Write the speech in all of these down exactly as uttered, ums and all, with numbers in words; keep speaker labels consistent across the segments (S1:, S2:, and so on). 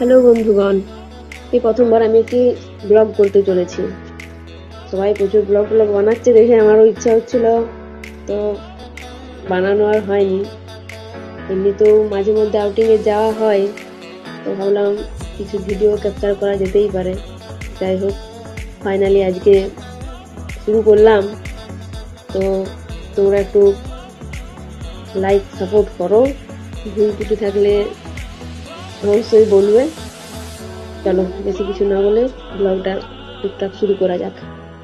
S1: Hello বন্ধুগণ, এই প্রথমবার আমি একটি ব্লগ করতে চলেছি। সবাই প্রচুর ব্লগ ব্লগ বানাচ্ছে দেখে আমারও ইচ্ছা হচ্ছিল, তো বানানো আর হয়নি। এমনি তো মাঝে মধ্যে আউটিংয়ে যাওয়া হয়, তো ভাবলাম কিছু ভিডিও ক্যাপচার করা যেতেই পারে। যাই হোক, ফাইনালি আজকে শুরু করলাম। তো তোমরা একটু লাইক সাপোর্ট করো, ভুল ত্রুটি থাকলে অবশ্যই বলবে। চলো বেশি কিছু না বলে ব্লগটা টুকটাক শুরু করা যাক।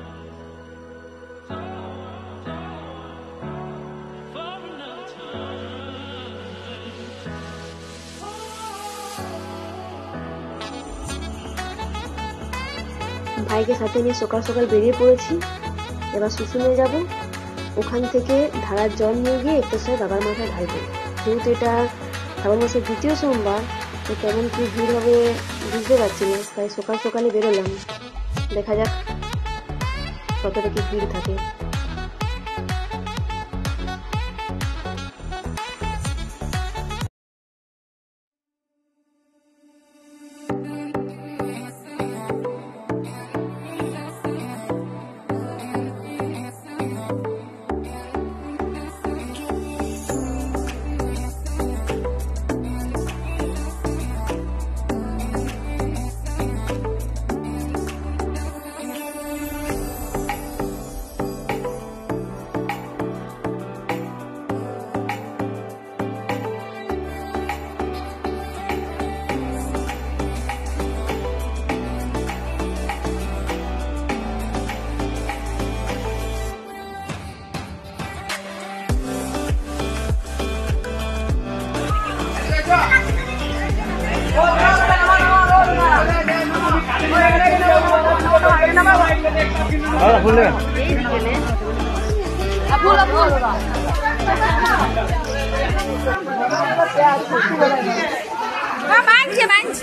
S1: ভাইকে সাথে নিয়ে সকাল সকাল বেরিয়ে পড়েছি। এবার শুশুনে যাব, ওখান থেকে ধারার জল নিয়ে গিয়ে একটু সময় বাবার মাথায় ঢালবো। যেহেতু এটা শ্রাবণ মাসের দ্বিতীয় সোমবার, তো কেমন কি ভিড় হবে বুঝতে পারছি না, তাই সকাল সকালে বেরোলাম। দেখা যাক কতটা কি ভিড় থাকে।
S2: Ahora, Julián.
S3: Apul, apul. Ma mangi, mangi.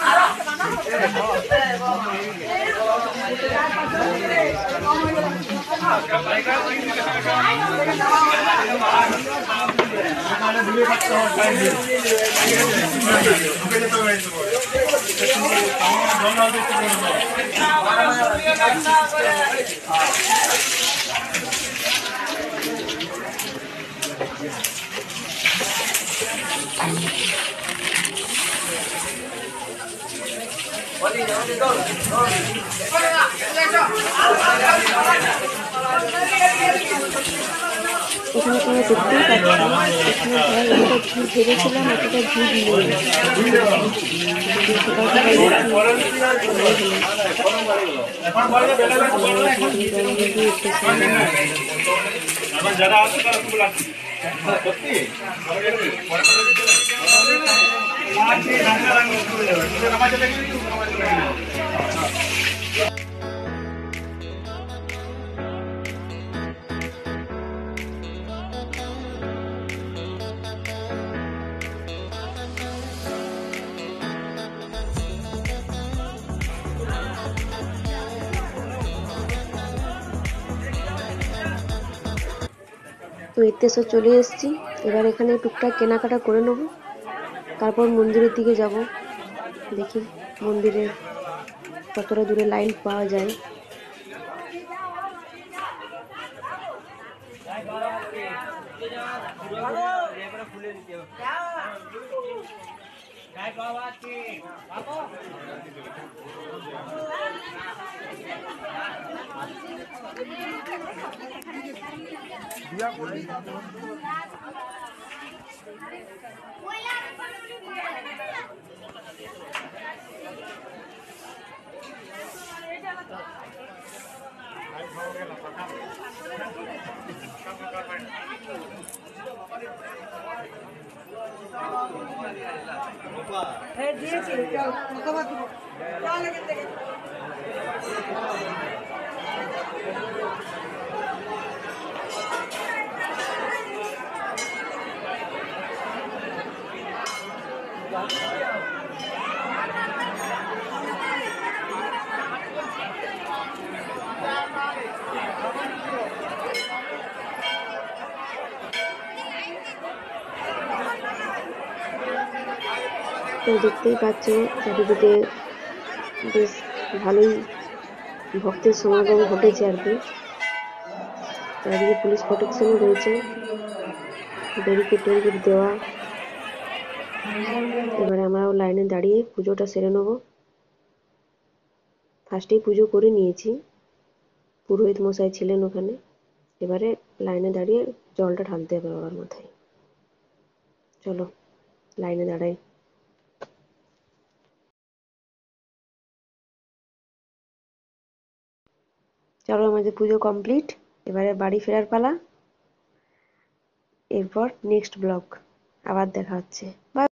S1: এখানে কোনো দেখতেই পাচ্ছি এখানে প্রায় এতটা ভিড় ভেবেছিলাম এতটা ভিড় নেই। সকাল তো এতে সব চলে এসেছি। এবার এখানে টুকটাক কেনাকাটা করে নেব, তারপর মন্দিরের দিকে যাব। দেখি মন্দিরে কতটা দূরে লাইন পাওয়া যায়। তো দেখতেই পাচ্ছ চারিদিকে বেশ ভালোই ভক্তের সমাগম ঘটেছে আর কি। চারিদিকে পুলিশ প্রোটেকশনও রয়েছে, ব্যারিকেড ট্যারিকেড দেওয়া। এবারে আমরাও লাইনে দাঁড়িয়ে পুজোটা সেরে নেব। ফার্স্টেই পুজো করে নিয়েছি, পুরোহিত মশাই ছিলেন ওখানে। এবারে লাইনে দাঁড়িয়ে জলটা ঢালতে হবে বাবার মাথায়। চলো লাইনে দাঁড়াই। চলো আমাদের পুজো কমপ্লিট, এবারে বাড়ি ফেরার পালা। এরপর নেক্সট ব্লগ আবার দেখা হচ্ছে।